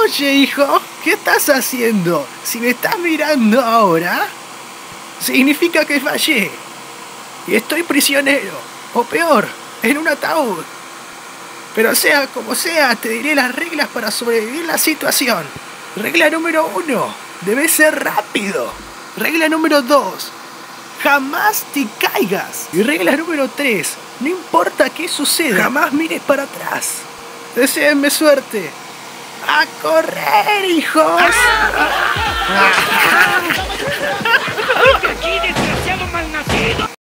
Oye, hijo, ¿qué estás haciendo? Si me estás mirando ahora, significa que fallé. Y estoy prisionero, o peor, en un ataúd. Pero sea como sea, te diré las reglas para sobrevivir la situación. Regla número 1, debes ser rápido. Regla número 2, jamás te caigas. Y regla número 3, no importa qué suceda, jamás mires para atrás. Deseenme suerte. ¡A correr, hijos! ¡Aquí, desgraciado malnacido!